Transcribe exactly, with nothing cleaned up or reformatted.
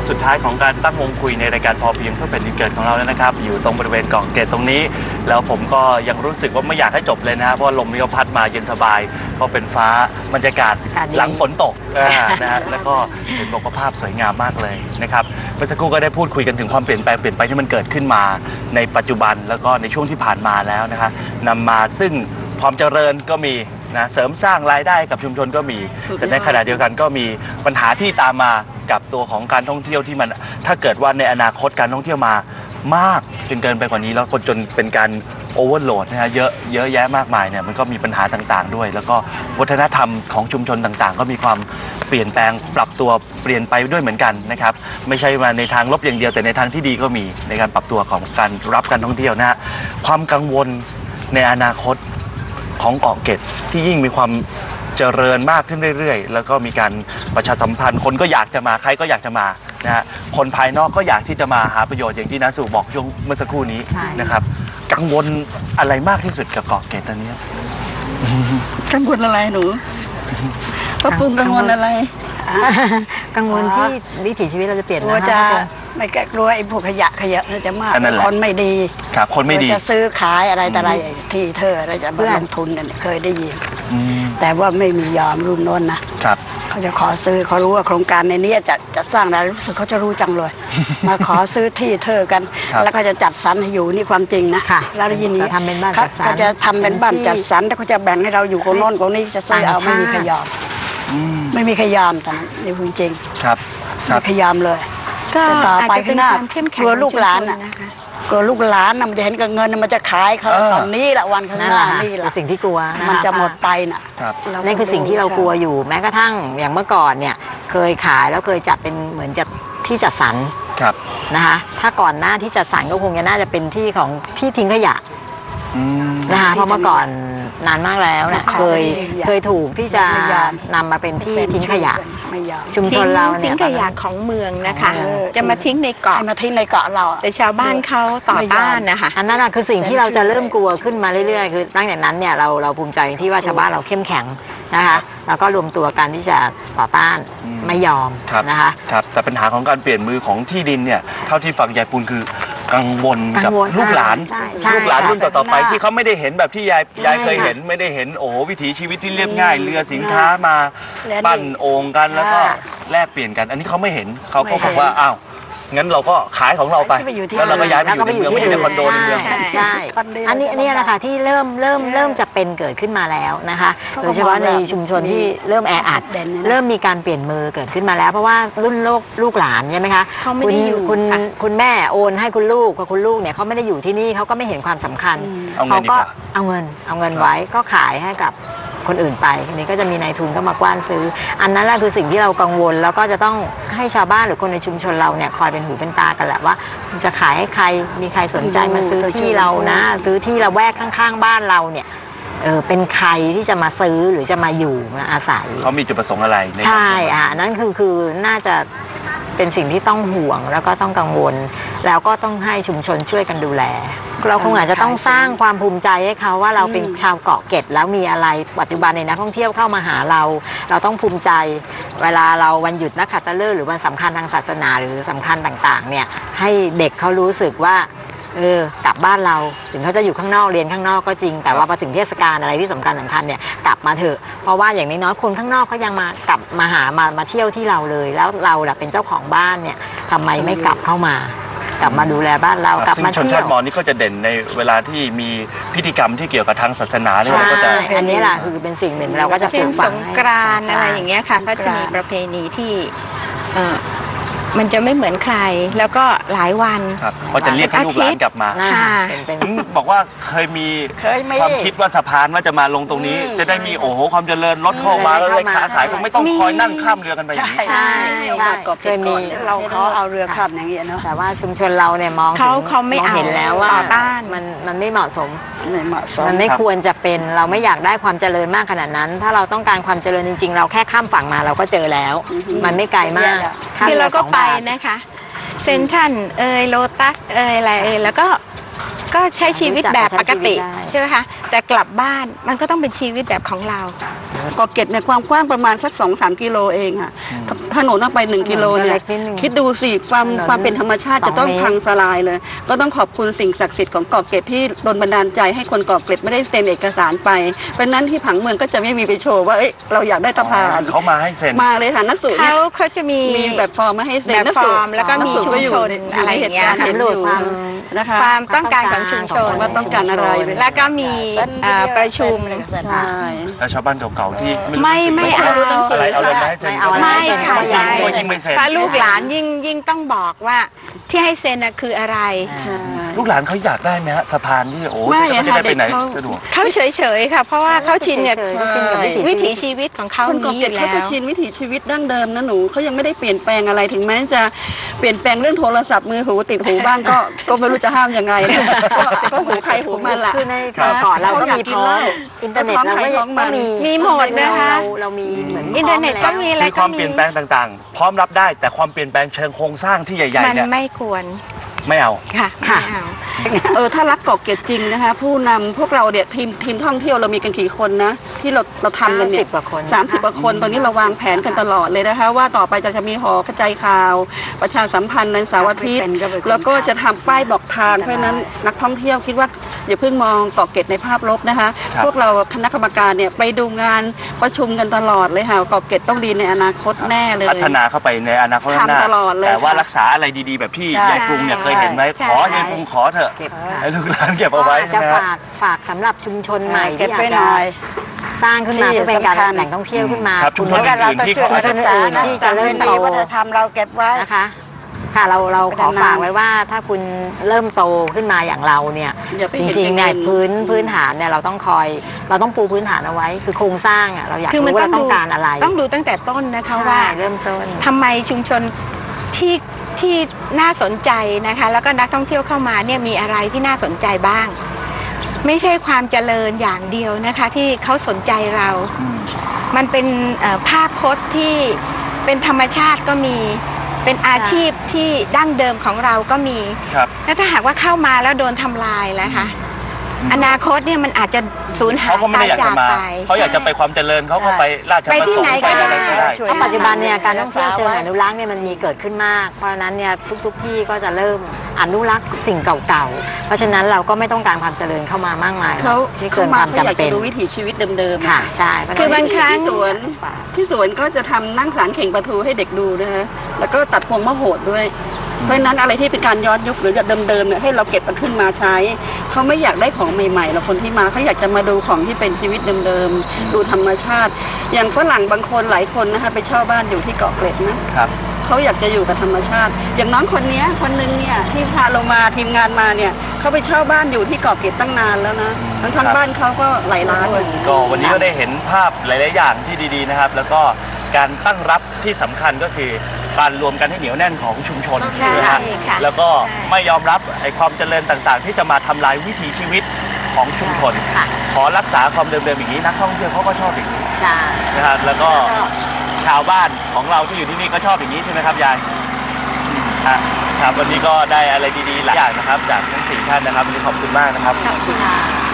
สุดท้ายของการตั้งวงคุยในรายการพอเพียงเพื่อแผ่นดินเกิดของเราแล้วนะครับอยู่ตรงบริเวณเกาะเกร็ดตรงนี้แล้วผมก็ยังรู้สึกว่าไม่อยากให้จบเลยนะเพราะลมก็พัดมาเย็นสบายเพราะเป็นฟ้าบรรยากาศหลังฝนตกนะฮะแล้วก็เห็นบอกว่าภาพสวยงามมากเลยนะครับเมื่อสักครู่ก็ได้พูดคุยกันถึงความเปลี่ยนแปลงเปลี่ยนไปที่มันเกิดขึ้นมาในปัจจุบันแล้วก็ในช่วงที่ผ่านมาแล้วนะครับนำมาซึ่งความเจริญก็มีนะเสริมสร้างรายได้กับชุมชนก็มีแต่ในขณะเดียวกันก็มีปัญหาที่ตามมากับตัวของการท่องเที่ยวที่มันถ้าเกิดว่าในอนาคตการท่องเที่ยวมามากจนเกินไปกว่านี้แล้วคนจนเป็นการโอเวอร์โหลดนะฮะเยอะเยอะแยะมากมายเนี่ยมันก็มีปัญหาต่างๆด้วยแล้วก็วัฒนธรรมของชุมชนต่างๆก็มีความเปลี่ยนแปลงปรับตัวเปลี่ยนไปด้วยเหมือนกันนะครับไม่ใช่มาในทางลบอย่างเดียวแต่ในทางที่ดีก็มีในการปรับตัวของการรับการท่องเที่ยวนะฮะความกังวลในอนาคตของเกาะเกร็ดที่ยิ่งมีความเจริญมากขึ้นเรื่อยๆแล้วก็มีการประชาสัมพันธ์คนก็อยากจะมาใครก็อยากจะมานะฮะคนภายนอกก็อยากที่จะมาหาประโยชน์อย่างที่น้าสู่บอกช่วงเมื่อสักครู่นี้นะครับกังวลอะไรมากที่สุดกับเกาะเกร็ดตอนนี้กังวลอะไรหนูป้าปุ้มกังวลอะไรกังวลที่วิถีชีวิตเราจะเปลี่ยนนะจะไม่แกกลัวไอ้พวกขยะขยะจะมากคนไม่ดีครับคนไม่ดีจะซื้อขายอะไรแต่อะไรที่เธออะไรจะลงทุนกันเคยได้ยินแต่ว่าไม่มียอมรุ่นน้นนะครับเขาจะขอซื้อเขารู้ว่าโครงการในนี้จะจะสร้างอะไรรู้สึกเขาจะรู้จังเลยมาขอซื้อที่เธอกันแล้วก็จะจัดสรรให้อยู่นี่ความจริงนะแล้วได้ยินนี้ทำเป็นบ้านจัดสรรเขาจะทำเป็นบ้านจัดสรรแต่เขาจะแบ่งให้เราอยู่คนโน้นคนนี้จะซื้อเอาไม่มีขยอมไม่มีขยามแต่นี่จริงครับไม่ขยามเลยก็อาจจะเป็นความเข้มแข็งกลัวลูกหลานน่ะกลัวลูกหลานน่ะมันจะเห็นกับเงินมันจะขายเขาตอนนี้แหละวันข้างหน้านี่แหละสิ่งที่กลัวมันจะหมดไปน่ะนั่นคือสิ่งที่เรากลัวอยู่แม้กระทั่งอย่างเมื่อก่อนเนี่ยเคยขายแล้วเคยจัดเป็นเหมือนจะที่จัดสรรนะคะถ้าก่อนหน้าที่จัดสรรก็คงจะน่าจะเป็นที่ของที่ทิ้งขยะนะคะเพราะเมื่อก่อนนานมากแล้วเนี่ยเคยเคยถูกที่จะนำมาเป็นที่ทิ้งขยะชุมชนเราเนี่ยทิ้งขยะของเมืองนะคะจะมาทิ้งในเกาะมาทิ้งในเกาะเราแต่ชาวบ้านเขาต่อต้านนะคะอันนั้นคือสิ่งที่เราจะเริ่มกลัวขึ้นมาเรื่อยๆคือตั้งแต่นั้นเนี่ยเราเราภูมิใจที่ว่าชาวบ้านเราเข้มแข็งนะคะแล้วก็รวมตัวกันที่จะต่อต้านไม่ยอมนะคะครับแต่ปัญหาของการเปลี่ยนมือของที่ดินเนี่ยเท่าที่ฟังยายปูนคือกังวลกับลูกหลานลูกหลานรุ่นต่อๆไปที่เขาไม่ได้เห็นแบบที่ยายยายเคยเห็นไม่ได้เห็นโอ้วิถีชีวิตที่เรียบง่ายเรือสินค้ามาปั้นโอ่งกันแล้วก็แลกเปลี่ยนกันอันนี้เขาไม่เห็นเขาก็บอกว่าอ้าวงั้นเราก็ขายของเราไปแล้วเราก็ย้ายไปอยู่ในเมืองไม่ในคอนโดในเมืองใช่อันนี้อันนี้แหละค่ะที่เริ่มเริ่มเริ่มจะเป็นเกิดขึ้นมาแล้วนะคะโดยเฉพาะในชุมชนที่เริ่มแออัดเริ่มมีการเปลี่ยนมือเกิดขึ้นมาแล้วเพราะว่ารุ่นลูกลูกหลานใช่ไหมคะคุณคุณคุณแม่โอนให้คุณลูกกับคุณลูกเนี่ยเขาไม่ได้อยู่ที่นี่เขาก็ไม่เห็นความสำคัญเขาก็เอาเงินเอาเงินไว้ก็ขายให้กับคนอื่นไปทีนี้ก็จะมีนายทุนเข้ามากว้านซื้ออันนั้นแหละคือสิ่งที่เรากังวลแล้วก็จะต้องให้ชาวบ้านหรือคนในชุมชนเราเนี่ยคอยเป็นหูเป็นตากันแหละว่าจะขายให้ใครมีใครสนใจมาซื้อที่เรานะซื้อที่ละแวกข้างๆบ้านเราเนี่ยเออเป็นใครที่จะมาซื้อหรือจะมาอยู่มาอาศัยเขามีจุดประสงค์อะไรใช่อ่ะนั่นคือคือน่าจะเป็นสิ่งที่ต้องห่วงแล้วก็ต้องกังวลแล้วก็ต้องให้ชุมชนช่วยกันดูแลเราคงอาจจะต้องสร้างความภูมิใจให้เขาว่าเราเป็นชาวเกาะเกร็ดแล้วมีอะไรปัจจุบันในนักท่องเที่ยวเข้ามาหาเราเราต้องภูมิใจเวลาเราวันหยุดนักขัตฤกษ์หรือวันสำคัญทางศาสนาหรือสำคัญต่างๆเนี่ยให้เด็กเขารู้สึกว่าเออกลับบ้านเราถึงเขาจะอยู่ข้างนอกเรียนข้างนอกก็จริงแต่ว่าพอถึงเทศกาลอะไรที่สำคัญสำคัญเนี่ยกลับมาเถอะเพราะว่าอย่างน้อยๆคนข้างนอกเขายังมากลับมาหามามาเที่ยวที่เราเลยแล้วเราแหละเป็นเจ้าของบ้านเนี่ยทำไมไม่กลับเข้ามากลับมาดูแลบ้านเรากลับมาเที่ยวซึ่งชนชาติมอญนี่ก็จะเด่นในเวลาที่มีพิธีกรรมที่เกี่ยวกับทางศาสนาเนี่ยก็จะอันนี้แหละคือเป็นสิ่งหนึ่งเราก็จะเช่นสงกรานต์อะไรอย่างเงี้ยค่ะก็จะมีประเพณีที่มันจะไม่เหมือนใครแล้วก็หลายวันก็จะเรียกให้ลูกหลานกลับมาบอกว่าเคยมีความคิดว่าสะพานว่าจะมาลงตรงนี้จะได้มีโอ้โหความเจริญรถเข้ามาแล้วเลยค้าขายคงไม่ต้องคอยนั่งข้ามเรือกันไปอย่างนี้ใช่ใช่เคยมีเราเขาเอาเรือข้ามอย่างนี้เนาะแต่ว่าชุมชนเราเนี่ยมองเขาเขาไม่เห็นแล้วว่ามันมันไม่เหมาะสมไม่เหมาะสมมันไม่ควรจะเป็นเราไม่อยากได้ความเจริญมากขนาดนั้นถ้าเราต้องการความเจริญจริงๆเราแค่ข้ามฝั่งมาเราก็เจอแล้วมันไม่ไกลมากที่เราก็ไปนะคะเซนทันเอยโลตัสเอยอะไรเอยแล้วก็ก็ใช้ชีวิตแบบปกติใช้ชีวิตได้ใช่ไหมคะแต่กลับบ้านมันก็ต้องเป็นชีวิตแบบของเราเกาะเกร็ดในความกว้างประมาณสัก สองถึงสาม กิโลเองค่ะถนนออกไปหนึ่งกิโลเนี่ยเล็กนิดนึงคิดดูสิความถนนความเป็นธรรมชาติสองจะต้องเมตรพังทลายเลย ก็ต้องขอบคุณสิ่งศักดิ์สิทธิ์ของเกาะเกร็ดที่ดลบันดาลใจให้คนเกาะเกร็ดไม่ได้เซ็นเอกสารไปเพราะฉะนั้นที่ผังเมืองก็จะไม่มีไปโชว์ว่าเอ้ยเราอยากได้สะพานเขามาให้เซ็นมาเลยค่ะนักสูตรเขาเขาจะมีมีแบบฟอร์มมาให้เซ็นแบบฟอร์มแล้วก็มีนัชุมสูตรชนอะไรอย่างเงี้ยห็นสำรวจความนะคะความต้องการของชุมชนว่าต้องการอะไรแล้วก็มีเอ่อประชุมใช่แล้วชาวบ้านเก่าๆที่ไม่ไม่เอารู้หนังสืออะไรเอาเลยมาให้เซ็นไม่เอาก็ไม่ค่ะไม่ไม่ก็ยิ่งไม่เซ็นเพราะลูกหลานยิ่งยิ่งต้องบอกว่าที่ให้เซ็นน่ะคืออะไรใช่ลูกหลานเขาอยากได้ไหมฮะสะพานที่โอ้ไม่เขาจะได้ไปไหนค่ะเด็กเขาสะดวกเขาเฉยๆค่ะ เพราะว่าเขาชินกับเขาชินกับวิถีชีวิตของเขาคนเกาะนี้อเกร็ดยู่เขาแล้จะวชินวิถีชีวิตดั้งเดิมนะหนูเขายังไม่ได้เปลี่ยนแปลงอะไรถึงแม้จะเปลี่ยนแปลงเรื่องโทรศัพท์มือหูติดหูบ้างก็ ก็ไม่รู้จะห้ามยังไงนะก็ก็หูใครหูมันละคือในครับก่อนเราก็มีพร้อมเขาอยากกินเหล้าอินเทอร์เน็ตท้องเราใครก็ท้องมันมีมีหมดนะคะเราเรามีเหมือนอินเทอร์เน็ตก็มีอะไรมีคก็วามมีเปลี่ยนแปลงต่างๆ พร้อมรับได้แต่ความเปลี่ยนแปลงเชิงโครงสร้างที่ใหญ่มัๆนเนี่ยไม่ควรไม่เอาค่ะค่ะไม่เอาเออถ้ารักเกาะเกร็ดจริงนะคะ ผู้นำพวกเราเนี่ยทีมทีมท่องเที่ยวเรามีกันกี่คนนะ ที่เราเราทำกันเนี่ยสามสิบกว่าคนสามสิบกว่าคนตอนนี้เราวางแผนกันตลอดเลยนะคะ ว่าต่อไปจะจะมีหอกระจายข่าว ประชาสัมพันธ์ในเสาร์อาทิตย์แล้วก็จะทำป้ายบอกทางเพราะฉะนั้นนักท่องเที่ยวคิดว่าอย่าเพิ่งมองเกาะเกร็ดในภาพลบนะคะครับพวกเราคณะกรรมการเนี่ยไปดูงานประชุมกันตลอดเลยค่ะเกาะเกร็ดต้องดีในอนาคตแน่เลยพัฒนาเข้าไปในอนาคตข้างหน้าทำตลอดเลยแต่ว่าค่ะรักษาอะไรดีๆ แบบที่ใช่ยายกรุงเนี่ยเคยเห็นไหมใช่ขอยายกรุงขอเถอะเก็บให้ลูกหลานเก็บเอาไว้จะใช่ไหมฮะฝากฝากสำหรับชุมชนใหม่เก็ที่บอยากจะไว้หน่อยสร้างขึ้นมาที่เพื่อเป็นการสำคัญแหล่งท่องเที่ยวขึ้นมาครับชุมชนอื่นๆที่เขาอาจจะชุมชนอื่นๆที่จะเริ่มโตวัฒนธรรมเราเก็บไว้นะคะ ค่ะเราเราขอพัฒนาฝากไว้ว่าถ้าคุณเริ่มโตขึ้นมาอย่างเราเนี่ยอย่าไปจเห็นริงๆเนี่ยเป็นเงินพื้นพื้นฐานเนี่ยเราต้องคอย เราต้องปูพื้นฐานเอาไว้ คือโครงสร้างอ่ะเราอยากคือมันรู้ว่าต้องเราต้ดูองการอะไรต้องดูตั้งแต่ต้นนะคะใช่ว่าเริ่มต้นทำไมชุมชนที่ที่น่าสนใจนะคะ แล้วก็นักท่องเที่ยวเข้ามาเนี่ยมีอะไรที่น่าสนใจบ้าง ไม่ใช่ความเจริญอย่างเดียวนะคะ ที่เขาสนใจเรา มันเป็นเอ่อภาพพจน์ที่เป็นธรรมชาติก็มีเป็นอาชีพที่ดั้งเดิมของเราก็มีครับแล้วถ้าหากว่าเข้ามาแล้วโดนทำลายแล้วคะอนาคตเนี่ยมันอาจจะสูญหายเขาก็ไม่ตายได้อยากจาจะกมาไปเขาอยากจะไปความเจริญเขาก็ไปราชไปประที่สงไหนค์ไปก็อะไรได้ก็ได้เพราะปัจจุบันเนี่ยการท่องเที่ยวเชิงอนุรักษ์เนี่ยมันมีเกิดขึ้นมาก เพราะฉะนั้นเนี่ยทุกๆที่ก็จะเริ่มอนุรักษ์สิ่งเก่าๆ เพราะฉะนั้นเราก็ไม่ต้องการความเจริญเข้ามามากมายเขาที่เขาเกินคามมาวเขาอยากจำเป็จะนดูวิถีชีวิตเดิมๆค่ะอะใช่เพระฉะนั้นคือบางครั้งที่สวนที่สวนก็จะทำนั่งสารเข่งปลาทูให้เด็กดูนะคะแล้วก็ตัดพวงมะโหดด้วย เพราะฉะนั้นอะไรที่เป็นการย้อนยุคหรือจะเดิมๆเนี่ยให้เราเก็บมันขึ้นมาใช้เขาไม่อยากได้ของใหม่ๆหรอกคนที่มาเขาอยากจะมาดูของที่เป็นชีวิตเดิมๆดูธรรมชาติ อย่างฝรั่งบางคนหลายคนนะคะไปเช่าบ้านอยู่ที่เกาะเกร็ดนะครับ เขาอยากจะอยู่กับธรรมชาติ อย่างน้องคนเนี้ยคนนึงเนี่ยที่พาเรามาทีมงานมาเนี่ยเขาไปเช่าบ้านอยู่ที่เกาะเกร็ดตั้งนานแล้วนะทั้งทั้งบ้านเขาก็หลายล้านอยู่ก็วันนี้ก็ได้เห็นภาพหลาย ๆ อย่างที่ดี ๆ นะครับ แล้วก็การตั้งรับที่สำคัญก็คือการรวมกันให้เหนียวแน่นของชุมชนใช่นะฮะค่ะแล้วก็ใช่ไม่ยอมรับไอ้ความเจริญต่าง ๆ ที่จะมาทำลายวิถีชีวิตของชุมชนค่ะขอรักษาความเดิม ๆ อย่างนี้นักท่องเที่ยวเขาก็ชอบอย่างนี้ใช่นะครับแล้วก็ชาวบ้านของเราที่อยู่ที่นี่ก็ชอบอย่างนี้ใช่ไหมครับยายอ่ะครับวันนี้ก็ได้อะไรดี ๆ หลายอย่างนะครับ จากทั้งสี่ท่านนะครับวันนี้ขอบคุณมากนะครับขอบคุณค่ะ